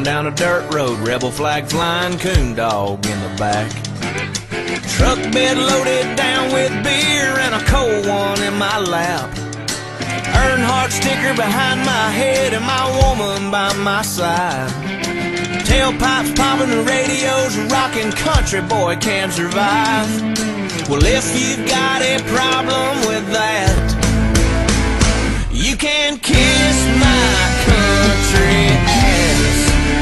down a dirt road, rebel flag flying, coon dog in the back. Truck bed loaded down with beer and a cold one in my lap. Earnhardt sticker behind my head and my woman by my side. Tailpipes popping, the radio's rocking, country boy can't survive. Well, if you've got a problem with that, you can kiss my country ass.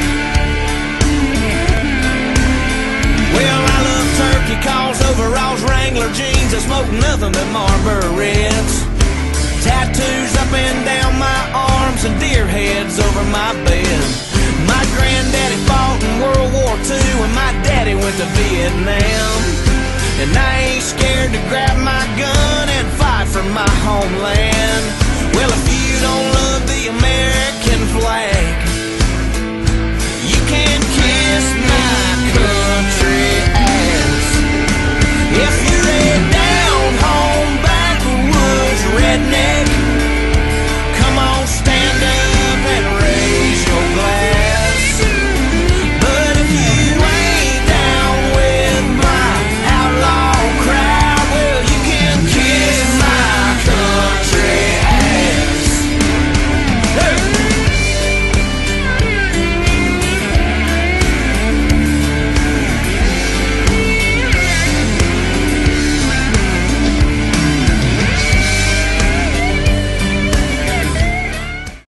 Well, I love turkey calls, overalls, Wrangler jeans. I smoke nothing but Marlboro Reds. Tattoos up and down my arms and deer heads over my bed. My granddaddy fought in World War II and my daddy went to Vietnam. And I ain't scared to grab my gun and fight for my homeland. Well, if you don't love the American flag,